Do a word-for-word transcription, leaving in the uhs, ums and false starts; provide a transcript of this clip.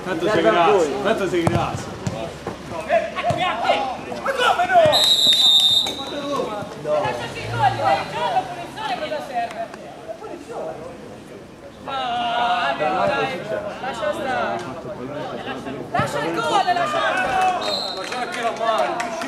Tanto sei grasso, tanto sei grasso. Ma come no? Lasciati i gol, dai, gioco, punizione cosa serve? Punizione? Ah, dai, lascia stare. Lascia il gol, lascia il gol. Lascia anche la mano.